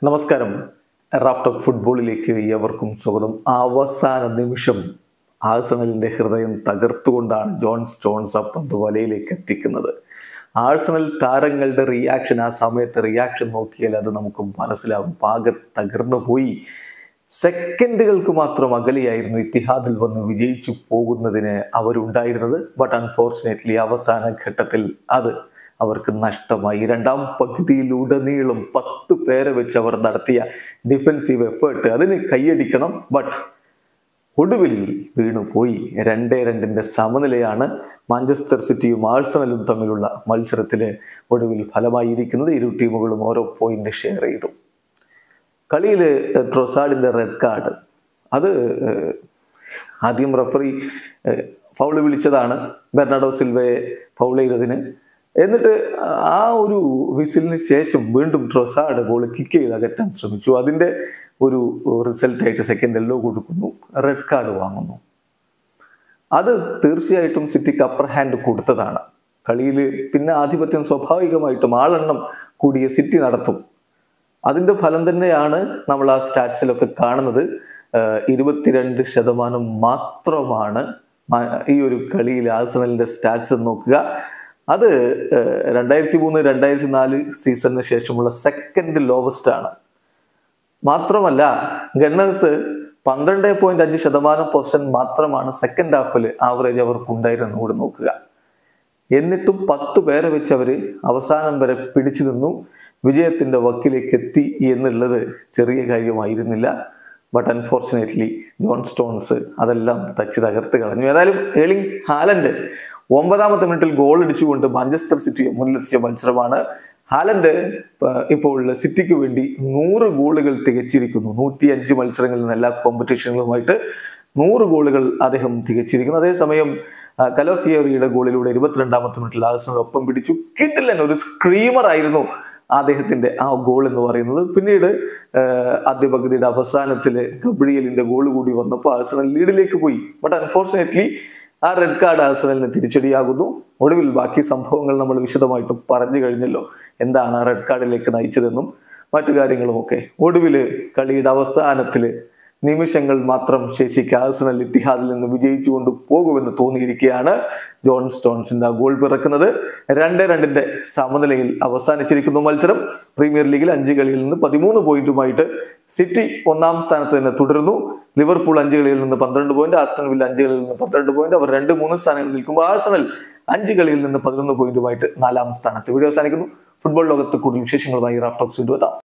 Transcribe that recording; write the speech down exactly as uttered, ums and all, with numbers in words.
നമസ്കാരം. റാഫ്റ്റോക്ക് ഫുട്ബോളിലേക്ക് ഏവർക്കും സ്വാഗതം. അവസാന നിമിഷം ആഴ്സണലിന്റെ ഹൃദയം തകർത്തുകൊണ്ടാണ് ജോൺ സ്റ്റോൺസ് ആ പന്ത് വലയിലേക്ക് എത്തിക്കുന്നത്. ആഴ്സണൽ താരങ്ങളുടെ റിയാക്ഷൻ, ആ സമയത്ത് റിയാക്ഷൻ നോക്കിയാൽ അത് നമുക്ക് മനസ്സിലാവും. പാകെ തകർന്നു പോയി. സെക്കൻഡുകൾക്ക് മാത്രം അകലെയായിരുന്നു ഇത്തിഹാദിൽ വന്ന് വിജയിച്ചു പോകുന്നതിന് അവരുണ്ടായിരുന്നത്. ബട്ട് അൺഫോർച്ചുനേറ്റ്ലി അവസാന ഘട്ടത്തിൽ അത് അവർക്ക് നഷ്ടമായി. രണ്ടാം പകുതിയിലുടനീളം പത്ത് പേരെ വെച്ച് അവർ നടത്തിയ ഡിഫൻസീവ് എഫേർട്ട് അതിന് കൈയടിക്കണം. ബട്ട് ഒടുവിൽ വീണുപോയി. രണ്ടേ രണ്ടിന്റെ സമനിലയാണ് മാഞ്ചസ്റ്റർ സിറ്റിയും ആഴ്സണലും തമ്മിലുള്ള മത്സരത്തില് ഒടുവിൽ ഫലമായിരിക്കുന്നത്. ഇരു ടീമുകളും ഓരോ പോയിന്റ് ഷെയർ ചെയ്തു. കളിയില് ട്രൊസാർഡിന്റെ റെഡ് കാർഡ്, അത് ആദ്യം റഫറി ഫൗള് വിളിച്ചതാണ് ബെർണാഡോ സിൽവയെ ഫൗൾ ചെയ്തതിന്. എന്നിട്ട് ആ ഒരു വിസിലിന് ശേഷം വീണ്ടും ട്രൊസാർഡ് ബോൾ കിക്ക് ചെയ്ത് അകറ്റാൻ ശ്രമിച്ചു. അതിന്റെ ഒരു റിസൾട്ടായിട്ട് സെക്കൻഡ് യെല്ലോ കൊടുക്കുന്നു, റെഡ് കാർഡ് വാങ്ങുന്നു. അത് തീർച്ചയായിട്ടും സിറ്റിക്ക് അപ്പർ ഹാൻഡ് കൊടുത്തതാണ്. കളിയിൽ പിന്നെ ആധിപത്യം സ്വാഭാവികമായിട്ടും ആളെണ്ണം കൂടിയ സിറ്റി നടത്തും. അതിന്റെ ഫലം തന്നെയാണ് നമ്മൾ ആ സ്റ്റാറ്റ്സിലൊക്കെ കാണുന്നത്. ഇരുപത്തിരണ്ട് ശതമാനം മാത്രമാണ് ഈ ഒരു കളിയിൽ ആഴ്സണലിന്റെ സ്റ്റാറ്റ്സ് നോക്കുക. അത് രണ്ടായിരത്തി മൂന്ന് രണ്ടായിരത്തി നാല് സീസണിന് ശേഷമുള്ള സെക്കൻഡ് ലോവസ്റ്റ് ആണ്. മാത്രമല്ല ഗണ്ണേഴ്സ് പന്ത്രണ്ട് പോയിന്റ് അഞ്ച് ശതമാനം പൊസിഷൻ മാത്രമാണ് സെക്കൻഡ് ഹാഫിൽ ആവറേജ് അവർക്ക് ഉണ്ടായിരുന്നു കൂടെ നോക്കുക. എന്നിട്ടും പത്ത് പേരെ വെച്ച് അവര് അവസാനം വരെ പിടിച്ചു നിന്നു, വിജയത്തിന്റെ വക്കിലേക്ക് എത്തി എന്നുള്ളത് ചെറിയ കാര്യമായിരുന്നില്ല. ബട്ട് അൺഫോർച്ചുനേറ്റ്ലി ജോൺ സ്റ്റോൺസ് അതെല്ലാം തച്ച് തകർത്ത് കളഞ്ഞു. ഏതായാലും ഏർലിംഗ് ഹാലൻഡ് ഒമ്പതാമത്തെ മിനിറ്റിൽ ഗോൾ അടിച്ചുകൊണ്ട് മാഞ്ചസ്റ്റർ സിറ്റിയെ മുന്നിലെത്തിച്ച മത്സരമാണ്. ഹാലൻഡ് ഇപ്പോൾ സിറ്റിക്ക് വേണ്ടി നൂറ് ഗോളുകൾ തികച്ചിരിക്കുന്നു. നൂറ്റി അഞ്ച് മത്സരങ്ങളിൽ നിന്ന് എല്ലാ കോമ്പറ്റീഷനുകളുമായിട്ട് നൂറ് ഗോളുകൾ അദ്ദേഹം തികച്ചിരിക്കുന്നു. അതേസമയം കലോഫിയറിയുടെ ഗോളിലൂടെ ഇരുപത്തിരണ്ടാമത്തെ മിനിറ്റിൽ ആഴ്സണൽ ഒപ്പം പിടിച്ചു. കിട്ടില്ല, ഒരു സ്ക്രീമർ ആയിരുന്നു അദ്ദേഹത്തിന്റെ ആ ഗോൾ എന്ന് പറയുന്നത്. പിന്നീട് ആദ്യ പകുതിയുടെ അവസാനത്തില് ഗബ്രിയലിന്റെ ഗോൾ കൂടി വന്നപ്പോൾ ആഴ്സണൽ ലീഡിലേക്ക് പോയി. ബട്ട് അൺഫോർച്ചുനേറ്റ്ലി ആ റെഡ് കാർഡ് ആഴ്സണലിന് തിരിച്ചടിയാകുന്നു. ഒടുവിൽ ബാക്കി സംഭവങ്ങൾ നമ്മൾ വിശദമായിട്ട് പറഞ്ഞു കഴിഞ്ഞല്ലോ, എന്താണ് ആ റെഡ് കാർഡിലേക്ക് നയിച്ചതെന്നും മറ്റു കാര്യങ്ങളുമൊക്കെ. ഒടുവില് കളിയുടെ അവസാനത്തില് നിമിഷങ്ങൾ മാത്രം ശേഷിക്ക് ആഴ്സണൽ ഇത്തിഹാദിൽ നിന്ന് വിജയിച്ചുകൊണ്ട് പോകുമെന്ന് തോന്നിയിരിക്കുകയാണ്. ജോൺ സ്റ്റോൺസിന്റെ ആ ഗോൾ പിറക്കുന്നത്. രണ്ട് രണ്ടിന്റെ സമനിലയിൽ അവസാനിച്ചിരിക്കുന്നു മത്സരം. പ്രീമിയർ ലീഗിൽ അഞ്ച് കളിയിൽ നിന്ന് പതിമൂന്ന് പോയിന്റുമായിട്ട് സിറ്റി ഒന്നാം സ്ഥാനത്ത് തന്നെ തുടരുന്നു. ലിവർപൂൾ അഞ്ച് കളിയിൽ നിന്ന് പന്ത്രണ്ട് പോയിന്റ്, ആസ്റ്റൺ വില്ല അഞ്ച് കളിയിൽ നിന്ന് പന്ത്രണ്ട് പോയിന്റ്. അവർ രണ്ട് മൂന്ന് സ്ഥാനങ്ങളിൽ നിൽക്കുമ്പോൾ ആഴ്സണൽ അഞ്ച് കളിയിൽ നിന്ന് പതിനൊന്ന് പോയിന്റുമായിട്ട് നാലാം സ്ഥാനത്ത്. വീഡിയോ അവസാനിക്കുന്നു. ഫുട്ബോൾ ലോകത്ത് കൂടുതൽ വിശേഷങ്ങളുമായി റാഫ്റ്റോക്സ് വീണ്ടും എത്താം.